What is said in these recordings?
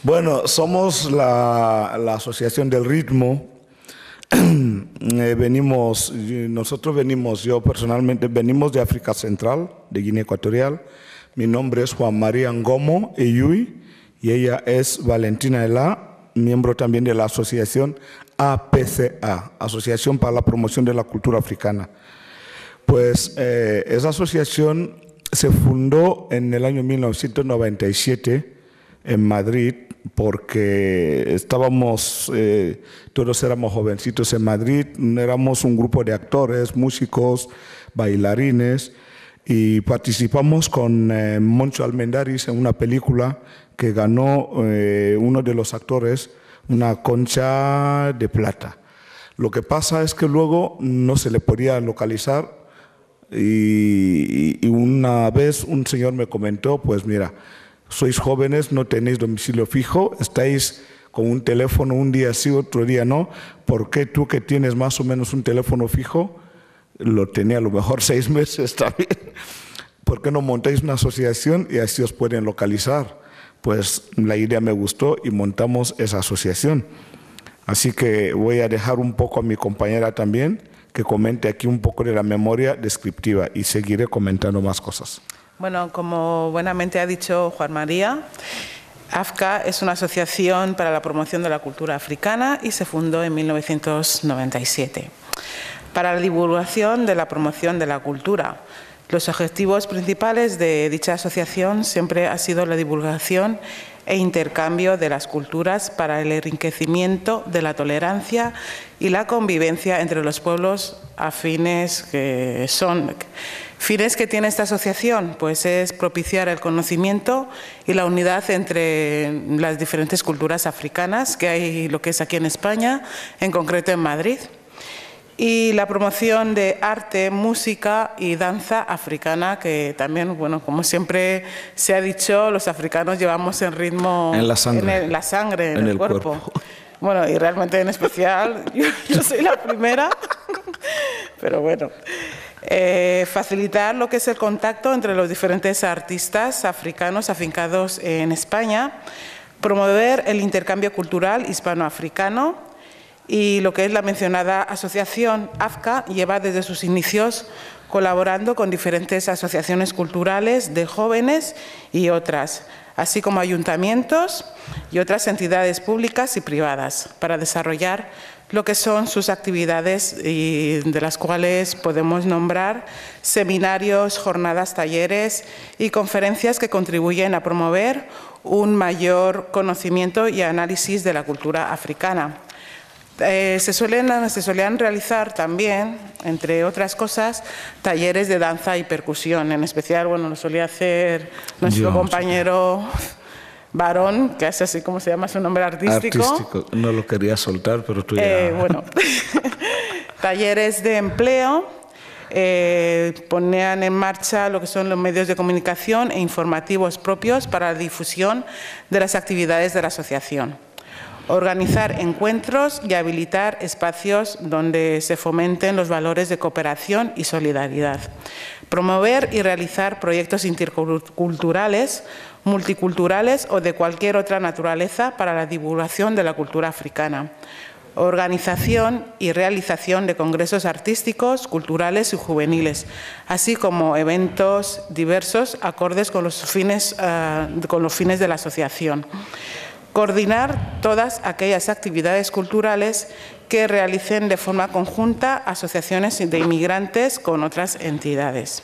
Bueno, somos la Asociación del Ritmo. Nosotros venimos, yo personalmente, venimos de África Central, de Guinea Ecuatorial. Mi nombre es Juan María Ngomo Eyui y ella es Valentina Elá, miembro también de la asociación APCA, Asociación para la Promoción de la Cultura Africana. Pues esa asociación se fundó en el año 1997 en Madrid, porque todos éramos jovencitos en Madrid, éramos un grupo de actores, músicos, bailarines, y participamos con Moncho Almendaris en una película que ganó uno de los actores una Concha de Plata. Lo que pasa es que luego no se le podía localizar y una vez un señor me comentó, pues mira, sois jóvenes, no tenéis domicilio fijo, estáis con un teléfono un día sí, otro día no. ¿Por qué tú, que tienes más o menos un teléfono fijo, lo tenía a lo mejor 6 meses también, por qué no montáis una asociación y así os pueden localizar? Pues la idea me gustó y montamos esa asociación. Así que voy a dejar un poco a mi compañera también que comente aquí un poco de la memoria descriptiva y seguiré comentando más cosas. Bueno, como buenamente ha dicho Juan María, AFCA es una asociación para la promoción de la cultura africana y se fundó en 1997. Para la divulgación de la promoción de la cultura, los objetivos principales de dicha asociación siempre ha sido la divulgación e intercambio de las culturas para el enriquecimiento de la tolerancia y la convivencia entre los pueblos afines que son. ¿Fines que tiene esta asociación? Pues es propiciar el conocimiento y la unidad entre las diferentes culturas africanas que hay, lo que es aquí en España, en concreto en Madrid, y la promoción de arte, música y danza africana, que también, bueno, como siempre se ha dicho, los africanos llevamos el ritmo en la sangre, en el cuerpo. Bueno, y realmente en especial, yo soy la primera, pero bueno. Facilitar lo que es el contacto entre los diferentes artistas africanos afincados en España, promover el intercambio cultural hispanoafricano, y lo que es la mencionada asociación AFCA lleva desde sus inicios colaborando con diferentes asociaciones culturales de jóvenes y otras, así como ayuntamientos y otras entidades públicas y privadas, para desarrollar lo que son sus actividades, y de las cuales podemos nombrar seminarios, jornadas, talleres y conferencias que contribuyen a promover un mayor conocimiento y análisis de la cultura africana. Se solían realizar también, entre otras cosas, talleres de danza y percusión. En especial, bueno, lo solía hacer nuestro compañero Varón, que es así como se llama su nombre artístico. No lo quería soltar, pero tú ya... Bueno, talleres de empleo, ponían en marcha lo que son los medios de comunicación e informativos propios para la difusión de las actividades de la asociación. Organizar encuentros y habilitar espacios donde se fomenten los valores de cooperación y solidaridad. Promover y realizar proyectos interculturales, multiculturales o de cualquier otra naturaleza para la divulgación de la cultura africana. Organización y realización de congresos artísticos, culturales y juveniles, así como eventos diversos acordes con los fines de la asociación. Coordinar todas aquellas actividades culturales que realicen de forma conjunta asociaciones de inmigrantes con otras entidades.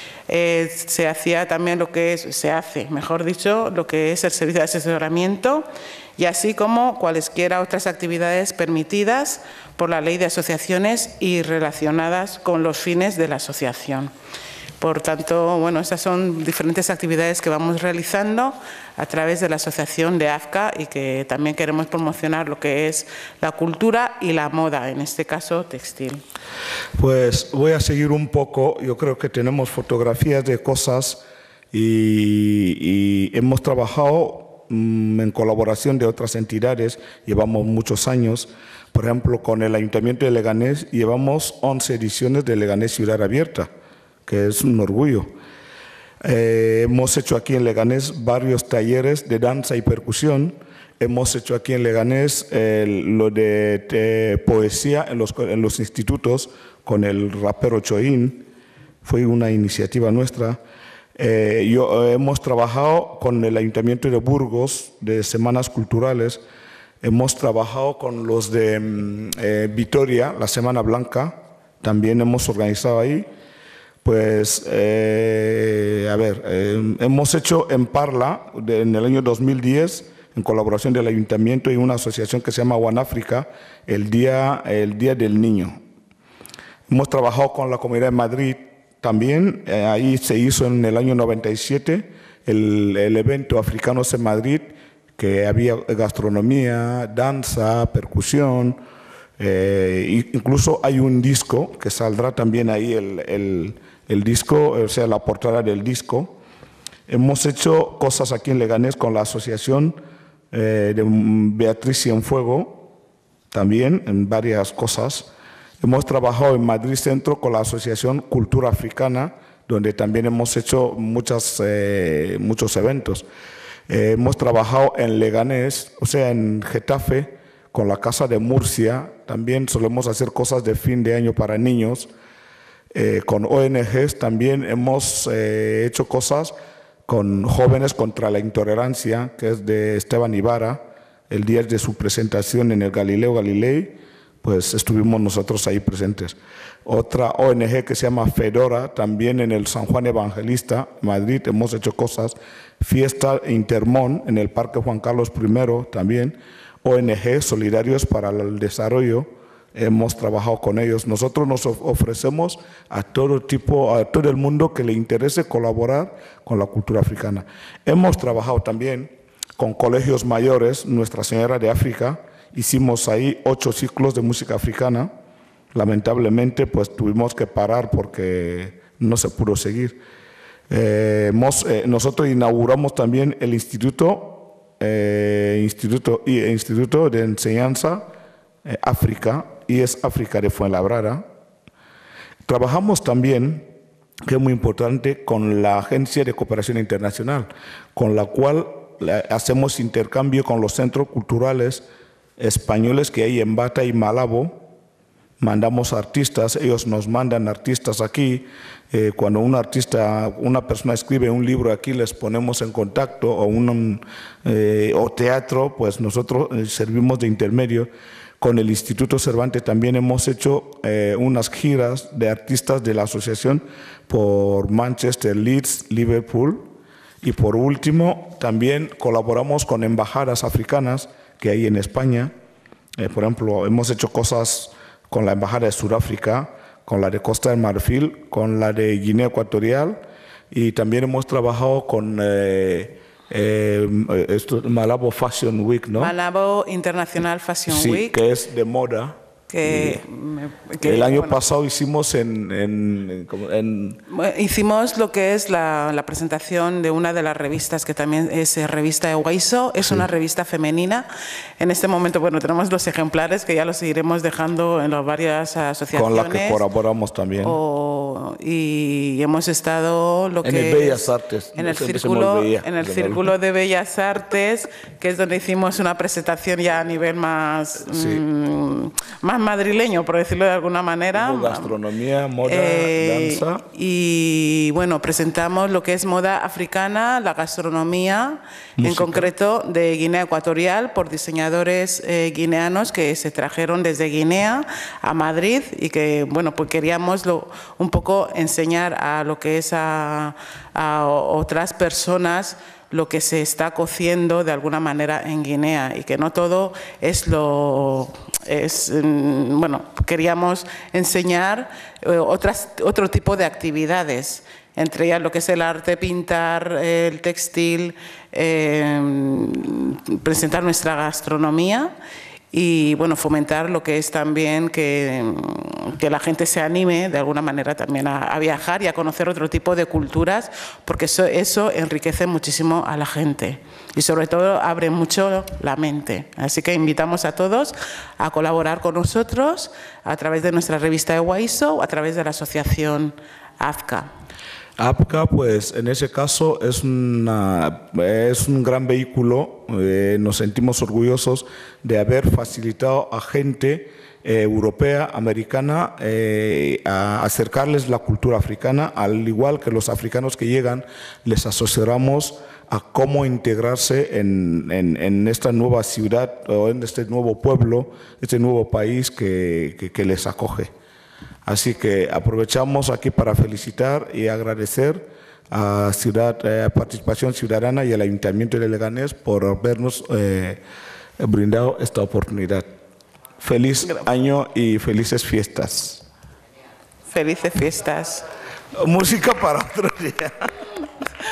Se hacía también lo que mejor dicho, lo que es el servicio de asesoramiento, y así como cualesquiera otras actividades permitidas por la Ley de Asociaciones y relacionadas con los fines de la asociación. Por tanto, bueno, esas son diferentes actividades que vamos realizando a través de la asociación de AFCA, y que también queremos promocionar lo que es la cultura y la moda, en este caso textil. Pues voy a seguir un poco. Yo creo que tenemos fotografías de cosas y hemos trabajado en colaboración de otras entidades, llevamos muchos años. Por ejemplo, con el Ayuntamiento de Leganés llevamos 11 ediciones de Leganés Ciudad Abierta, que es un orgullo. Hemos hecho aquí en Leganés varios talleres de danza y percusión hemos hecho aquí en Leganés lo de poesía en los institutos con el rapero Choín. Fue una iniciativa nuestra. Hemos trabajado con el Ayuntamiento de Burgos de Semanas Culturales. Hemos trabajado con los de Vitoria, la Semana Blanca. También hemos organizado ahí. Pues, hemos hecho en Parla, en el año 2010, en colaboración del Ayuntamiento y una asociación que se llama One Africa, el Día del Niño. Hemos trabajado con la Comunidad de Madrid también. Ahí se hizo en el año 97 el evento Africanos en Madrid, que había gastronomía, danza, percusión. Incluso hay un disco que saldrá también ahí, el disco, o sea, la portada del disco. Hemos hecho cosas aquí en Leganés con la asociación de Beatriz Cienfuego, también en varias cosas. Hemos trabajado en Madrid Centro con la asociación Cultura Africana, donde también hemos hecho muchos eventos. Hemos trabajado en Leganés, o sea, en Getafe, con la Casa de Murcia. También solemos hacer cosas de fin de año para niños. Con ONGs también hemos hecho cosas con Jóvenes contra la Intolerancia, que es de Esteban Ibarra. El día de su presentación en el Galileo Galilei, pues estuvimos nosotros ahí presentes. Otra ONG que se llama Fedora, también en el San Juan Evangelista, Madrid, hemos hecho cosas. Fiesta Intermón en el Parque Juan Carlos I también. ONG Solidarios para el Desarrollo, hemos trabajado con ellos. Nosotros nos ofrecemos a todo el mundo que le interese colaborar con la cultura africana. Hemos trabajado también con colegios mayores, Nuestra Señora de África. Hicimos ahí 8 ciclos de música africana. Lamentablemente, pues tuvimos que parar porque no se pudo seguir. Nosotros inauguramos también el Instituto de Enseñanza África, y es África de Fuenlabrada. Trabajamos también, que es muy importante, con la Agencia de Cooperación Internacional, con la cual hacemos intercambio con los centros culturales españoles que hay en Bata y Malabo. Mandamos artistas, ellos nos mandan artistas aquí. Cuando una persona escribe un libro aquí, les ponemos en contacto, o teatro, pues nosotros servimos de intermedio. Con el Instituto Cervantes también hemos hecho unas giras de artistas de la asociación por Manchester, Leeds, Liverpool. Y por último, también colaboramos con embajadas africanas que hay en España. Por ejemplo, hemos hecho cosas con la Embajada de Sudáfrica, con la de Costa del Marfil, con la de Guinea Ecuatorial, y también hemos trabajado con Malabo Fashion Week, ¿no? Malabo International Fashion Week. Sí, que es de moda. El año pasado hicimos hicimos lo que es la presentación de una de las revistas, que también es revista Ewaiso, es una revista femenina. En este momento, bueno, tenemos los ejemplares que ya los iremos dejando en las varias asociaciones. Con la que colaboramos también. Y hemos estado en el Bellas Artes. En el Círculo de Bellas Artes, que es donde hicimos una presentación ya a nivel más madrileño, por decirlo de alguna manera. Como gastronomía, moda, danza. Y bueno, presentamos lo que es moda africana, la gastronomía, música, en concreto de Guinea Ecuatorial, por diseñadores guineanos que se trajeron desde Guinea a Madrid, y que, bueno, pues queríamos un poco enseñar a lo que es a otras personas lo que se está cociendo de alguna manera en Guinea, y que no todo bueno, queríamos enseñar otro tipo de actividades, entre ellas lo que es el arte, pintar, el textil, presentar nuestra gastronomía. Y bueno, fomentar lo que es también que la gente se anime de alguna manera también a viajar y a conocer otro tipo de culturas, porque eso enriquece muchísimo a la gente y sobre todo abre mucho la mente. Así que invitamos a todos a colaborar con nosotros a través de nuestra revista Ewaiso o a través de la asociación AFCA. APCA, pues en ese caso es un gran vehículo. Nos sentimos orgullosos de haber facilitado a gente europea, americana, a acercarles la cultura africana, al igual que los africanos que llegan, les asesoramos a cómo integrarse en esta nueva ciudad o en este nuevo pueblo, este nuevo país que les acoge. Así que aprovechamos aquí para felicitar y agradecer a Participación Ciudadana y al Ayuntamiento de Leganés por habernos brindado esta oportunidad. Feliz año y felices fiestas. Felices fiestas. Música para otro día.